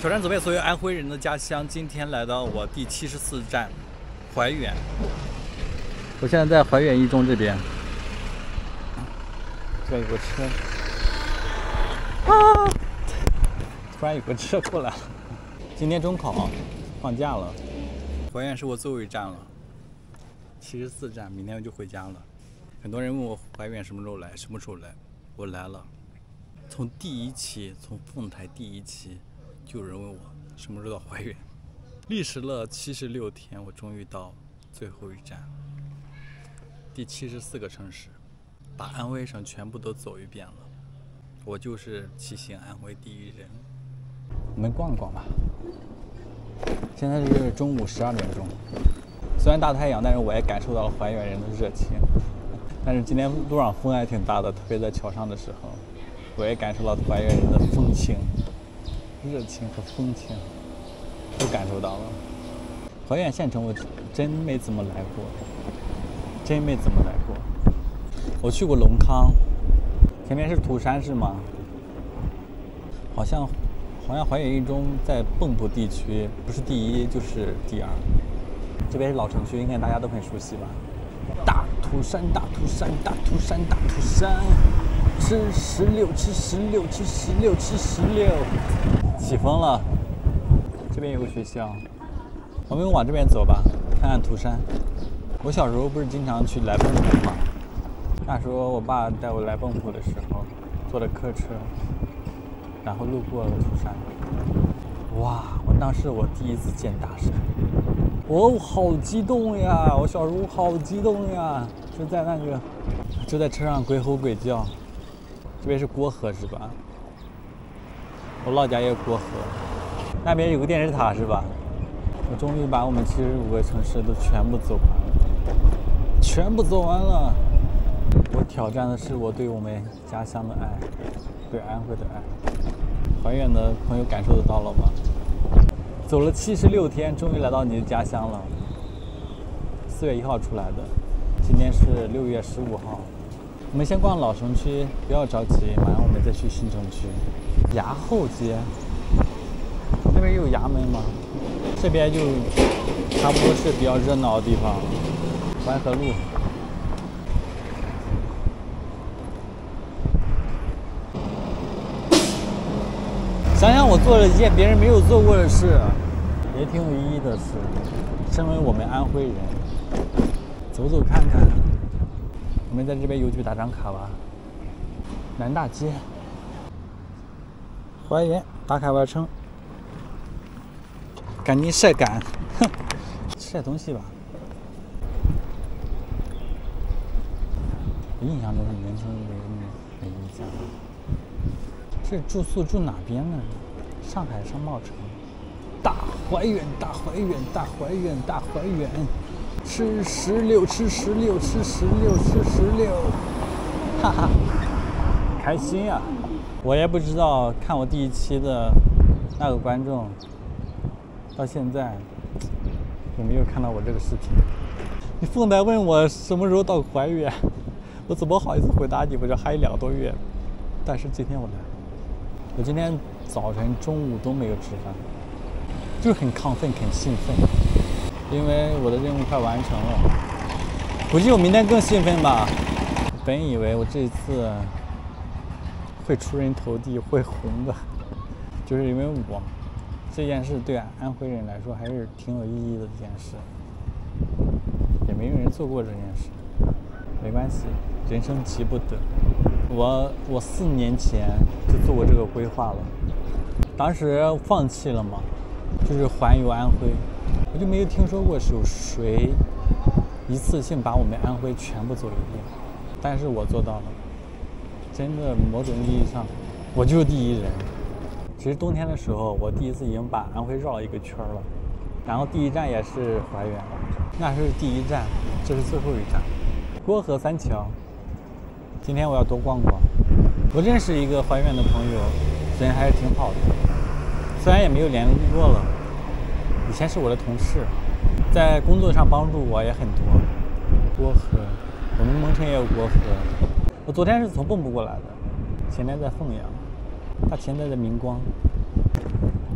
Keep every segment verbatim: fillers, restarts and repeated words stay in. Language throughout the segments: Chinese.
挑战走遍所有安徽人的家乡，今天来到我第七十四站怀远。我现在在怀远一中这边，这有个车，啊！突然有个车过来了。今天中考放假了，怀远是我最后一站了，七十四站，明天我就回家了。很多人问我怀远什么时候来，什么时候来，我来了。从第一期，从凤台第一期。就有人问我什么时候到怀远，历时了七十六天，我终于到最后一站，第七十四个城市，把安徽省全部都走一遍了。我就是骑行安徽第一人。我们逛逛吧。现在是中午十二点钟，虽然大太阳，但是我也感受到了怀远人的热情。但是今天路上风还挺大的，特别在桥上的时候，我也感受到怀远人的风情。热情和风情都感受到了。怀远县城我真没怎么来过，真没怎么来过。我去过龙康，前面是涂山是吗？好像好像怀远一中在蚌埠地区不是第一就是第二。这边是老城区，应该大家都很熟悉吧？大涂山，大涂山，大涂山，大涂山，吃石榴，吃石榴，吃石榴，吃石榴。起风了，这边有个学校，我们往这边走吧，看看涂山。我小时候不是经常去来蚌埠吗？那时候我爸带我来蚌埠的时候，坐的客车，然后路过了涂山。哇！我当时我第一次见大山，我好激动呀！我小时候好激动呀！就在那个，就在车上鬼吼鬼叫。这边是郭河是吧？我老家也有郭河，那边有个电视塔是吧？我终于把我们七十五个城市都全部走完了，全部走完了。我挑战的是我对我们家乡的爱，对安徽的爱。怀远的朋友感受得到了吗？走了七十六天，终于来到你的家乡了。四月一号出来的，今天是六月十五号。我们先逛老城区，不要着急，马上我们再去新城区。衙后街，那边有衙门吗？这边就差不多是比较热闹的地方。淮河路，想想我做了一件别人没有做过的事，也挺有意义的事。身为我们安徽人，走走看看。我们在这边邮局打张卡吧。南大街。怀远打卡完成，赶紧晒干，哼，吃点东西吧。印象中是年轻人的一家。这住宿住哪边呢？上海商贸城。大怀远，大怀远，大怀远，大怀远，吃石榴，吃石榴，吃石榴，吃石榴，哈哈，开心呀！我也不知道，看我第一期的那个观众，到现在有没有看到我这个视频？你凤台问我什么时候到怀远，我怎么好意思回答你？我这还有两个多月，但是今天我来了。我今天早晨、中午都没有吃饭，就是很亢奋、很兴奋，因为我的任务快完成了。估计我明天更兴奋吧。本以为我这一次会出人头地，会红的，就是因为我这件事对安徽人来说还是挺有意义的一件事，也没有人做过这件事，没关系，人生急不得。我我四年前就做过这个规划了，当时放弃了嘛，就是环游安徽，我就没有听说过是有谁一次性把我们安徽全部走一遍，但是我做到了。真的，某种意义上，我就是第一人。其实冬天的时候，我第一次已经把安徽绕了一个圈了，然后第一站也是怀远，那是第一站，这是最后一站，郭河三桥。今天我要多逛逛。我认识一个怀远的朋友，人还是挺好的，虽然也没有联络了，以前是我的同事，在工作上帮助我也很多。郭河，我们蒙城也有郭河。我昨天是从蚌埠过来的，前天在凤阳，他前天在明光。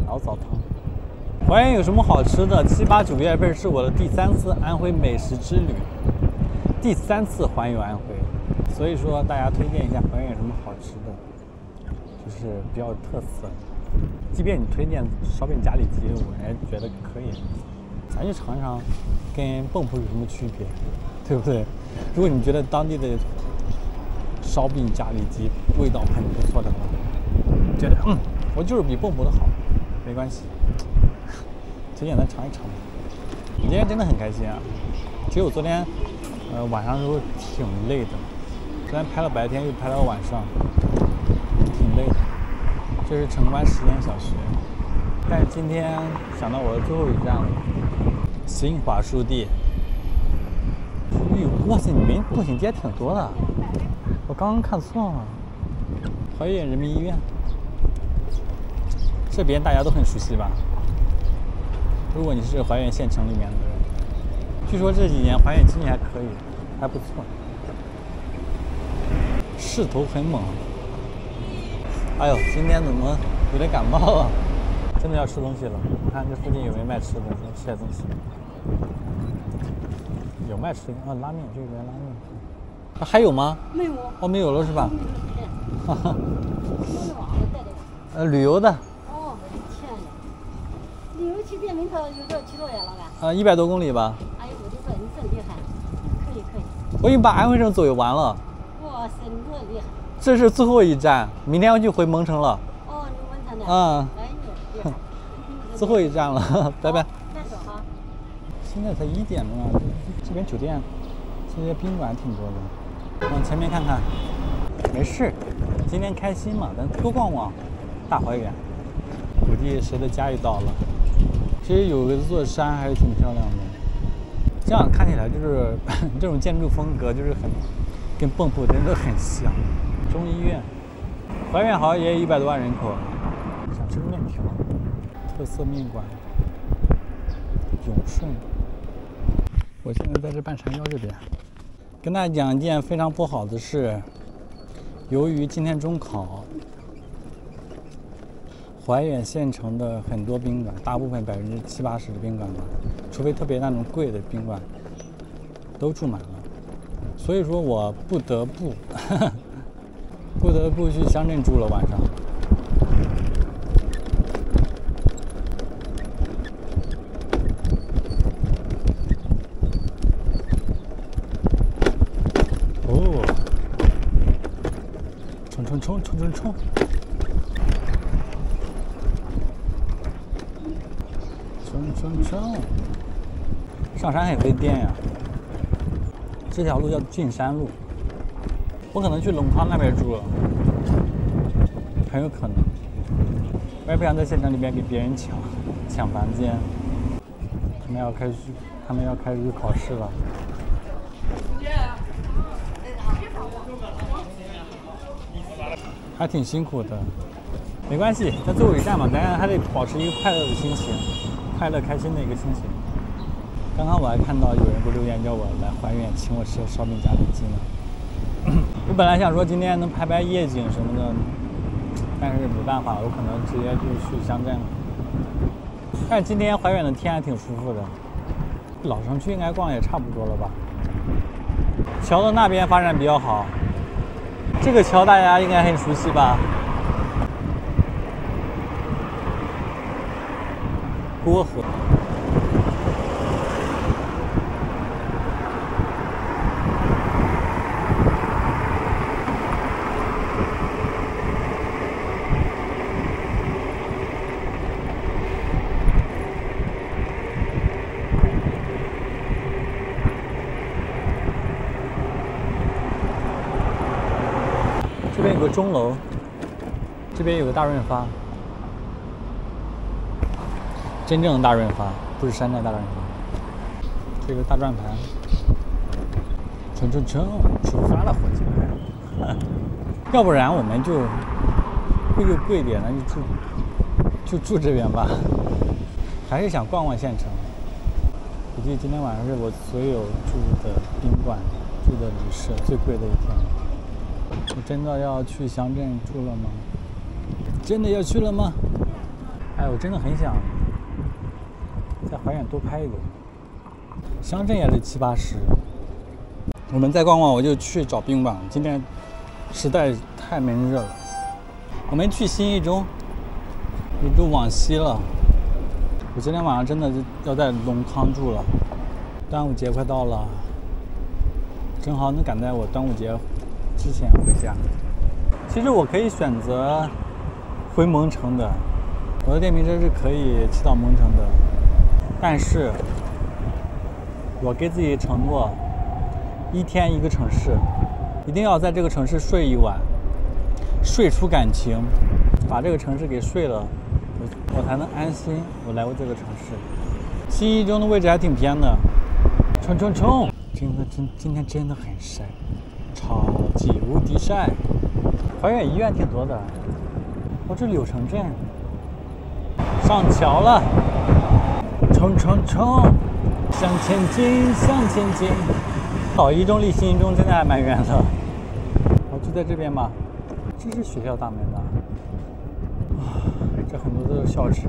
老澡堂。怀远有什么好吃的？七八九月份是我的第三次安徽美食之旅，第三次环游安徽，所以说大家推荐一下怀远有什么好吃的，就是比较有特色。即便你推荐烧饼夹里脊，我还觉得可以，咱就尝一尝，跟蚌埠有什么区别，对不对？如果你觉得当地的烧饼夹里脊味道很不错的话，觉得嗯，我就是比蚌埠的好，没关系，推荐咱尝一尝。今天真的很开心啊！其实我昨天呃晚上的时候挺累的，昨天拍了白天又拍到晚上，挺累的。这是城关实验小学，但是今天想到我的最后一站了，新华书店。哎呦，哇塞，你们步行街挺多的，我刚刚看错了。怀远人民医院，这边大家都很熟悉吧？如果你是怀远县城里面的人，据说这几年怀远经济还可以，还不错，势头很猛。哎呦，今天怎么有点感冒了？真的要吃东西了。我看这附近有没有卖吃的，先吃点东西。有卖吃的啊，拉面，这边拉面。啊，还有吗？ 没有。 哦，没有了是吧？哈哈。呃，旅游的。 哦，我的天呀！旅游去变名头有多去多远了吧？ 呃，一百多公里吧。 哎呦，我的天，你真厉害！可以可以。 我已经把安徽省走完了。 哇塞，你多厉害！ 这是最后一站，明天我就回蒙城了。 哦，你蒙城的。 嗯。 哎呦，厉害！ 最后一站了，拜拜。 慢走哈。 现在才一点呢，这边酒店、这些宾馆挺多的。往前面看看，没事，今天开心嘛，咱多逛逛大怀远。估计谁的家也到了。其实有一座山还是挺漂亮的，这样看起来就是这种建筑风格就是很跟蚌埠真的很像。中医院，怀远好像也有一百多万人口。想吃个面条，特色面馆，永顺。我现在在这半山腰这边，跟大家讲一件非常不好的事。由于今天中考，怀远县城的很多宾馆，大部分百分之七八十的宾馆吧，除非特别那种贵的宾馆，都住满了。所以说我不得不呵呵不得不去乡镇住了晚上。哦，冲冲冲冲冲冲！冲冲冲！上山很费电呀。这条路叫进山路，我可能去龙康那边住了，很有可能。我也不想在县城里边给别人抢抢房间。他们要开始，他们要开始考试了。还挺辛苦的，没关系，在最后一站嘛，咱还得保持一个快乐的心情，快乐开心的一个心情。刚刚我还看到有人给我留言叫我来怀远，请我吃烧饼夹里脊呢。我本来想说今天能拍拍夜景什么的，但是没办法，我可能直接就去乡镇了。但是今天怀远的天还挺舒服的，老城区应该逛也差不多了吧。桥的那边发展比较好，这个桥大家应该很熟悉吧？郭河。这边有个钟楼，这边有个大润发，真正的大润发，不是山寨大润发。这个大转盘，冲冲冲，出发了，伙计们！要不然我们就会又贵点，那就住就住这边吧。还是想逛逛县城。估计今天晚上是我所有住的宾馆、住的旅社最贵的一天。我真的要去乡镇住了吗？真的要去了吗？ 哎，我真的很想在怀远多拍一个。乡镇也是七八十。我们再逛逛，我就去找冰棒。今天实在太闷热了。我们去新一中，一路往西了。我今天晚上真的要在龙康住了。端午节快到了，正好能赶在我端午节之前回家。其实我可以选择回蒙城的，我的电瓶车是可以骑到蒙城的，但是我给自己承诺，一天一个城市，一定要在这个城市睡一晚，睡出感情，把这个城市给睡了，我我才能安心我来过这个城市。新一中的位置还挺偏的，冲冲冲！真的真今天真的很晒，超级无敌晒。怀远医院挺多的，哦，这柳城镇，上桥了，冲冲冲！向前进，向前进。好，一中离新一中真的还蛮远的。哦，就在这边吧。这是学校大门吧？啊，这很多都是校车。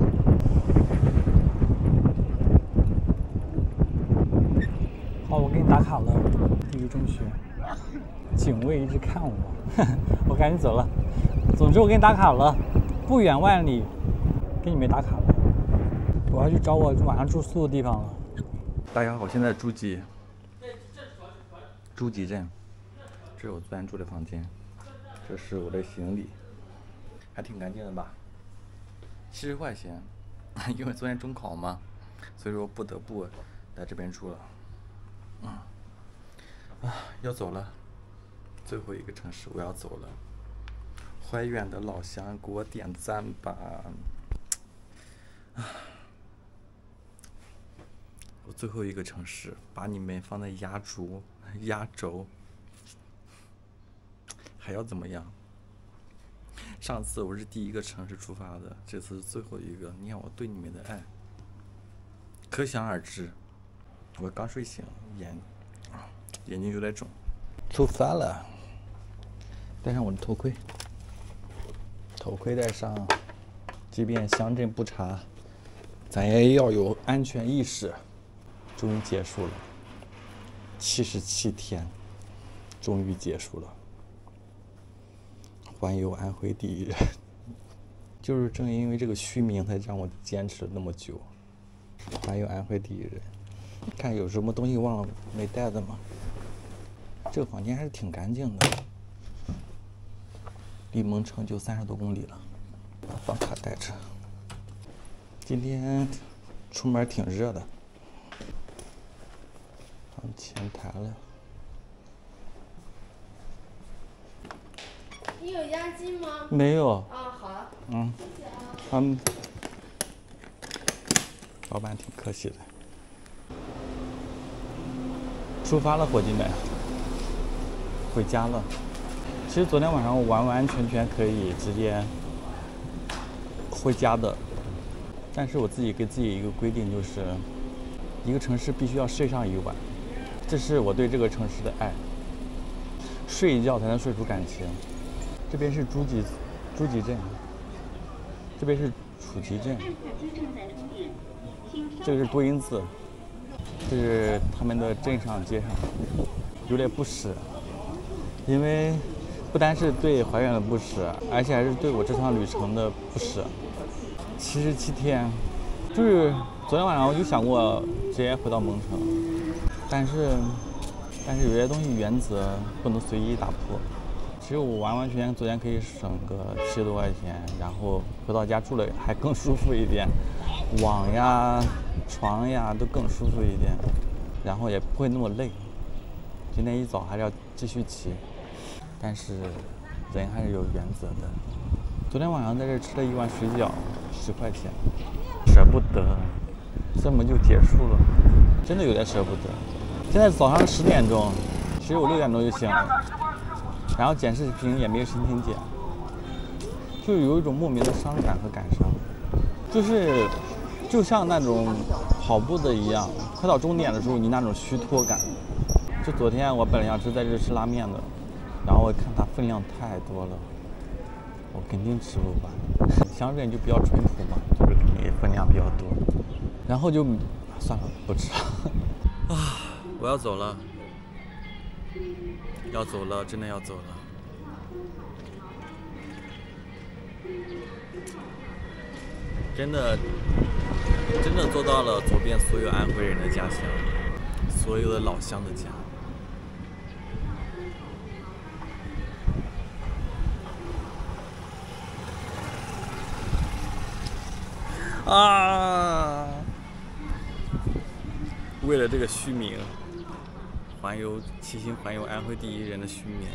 好，我给你打卡了，第一中学。警卫一直看我，我赶紧走了。总之我给你打卡了，不远万里，给你们打卡了。我要去找我晚上住宿的地方了。大家好，我现在诸暨，诸暨镇，这是我昨天住的房间，这是我的行李，还挺干净的吧？七十块钱，因为昨天中考嘛，所以说不得不在这边住了。嗯，啊，要走了，最后一个城市我要走了。怀远的老乡，给我点赞吧！啊。我最后一个城市，把你们放在压轴，压轴，还要怎么样？上次我是第一个城市出发的，这次是最后一个。你看我对你们的爱，可想而知。我刚睡醒，眼眼睛有点肿。出发了，戴上我的头盔，头盔戴上，即便乡镇不查，咱也要有安全意识。终于结束了，七十七天，终于结束了。环游安徽第一人，就是正因为这个虚名，才让我坚持了那么久。环游安徽第一人，看有什么东西忘了没带的吗？这个房间还是挺干净的，离蒙城就三十多公里了，把房卡带着。今天出门挺热的。放前台了。 你有押金吗？ 没有。 啊，好啊。 嗯。 谢谢啊。 他们老板挺客气的。出发了，伙计们，回家了。其实昨天晚上我完完全全可以直接回家的，但是我自己给自己一个规定，就是一个城市必须要睡上一晚。这是我对这个城市的爱，睡一觉才能睡出感情。这边是诸暨，诸暨镇，这边是楚集镇，这个是多音字，这是他们的镇上街上，有点不舍，因为不单是对怀远的不舍，而且还是对我这趟旅程的不舍。七十七天，就是昨天晚上我就想过直接回到蒙城。但是，但是有些东西原则不能随意打破。其实我完完全全昨天可以省个七十多块钱，然后回到家住了还更舒服一点，网呀、床呀都更舒服一点，然后也不会那么累。今天一早还是要继续骑，但是人还是有原则的。昨天晚上在这吃了一碗水饺，十块钱，舍不得，这么就结束了，真的有点舍不得。现在早上十点钟，其实我六点钟就醒了，然后剪视频也没有心情剪，就有一种莫名的伤感和感伤，就是就像那种跑步的一样，快到终点的时候你那种虚脱感。就昨天我本来想吃在这吃拉面的，然后我看它分量太多了，我肯定吃不完。 乡镇就比较淳朴嘛，就是肯定分量比较多。然后就算了，不吃了。啊，我要走了，要走了，真的要走了。真的，真的做到了走遍所有安徽人的家乡，所有的老乡的家。啊！为了这个虚名，环游骑行环游安徽第一人的虚名。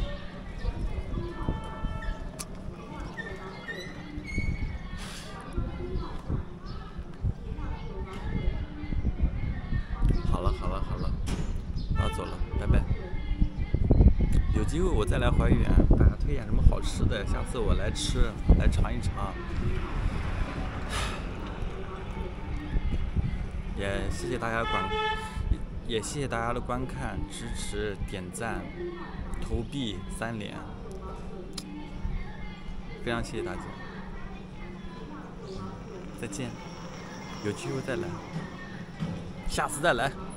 好了好了好了，我要走了，拜拜。有机会我再来怀远，大家推荐什么好吃的，下次我来吃，来尝一尝。也谢谢大家观，也谢谢大家的观看、支持、点赞、投币三连，非常谢谢大家。再见，有机会再来，下次再来。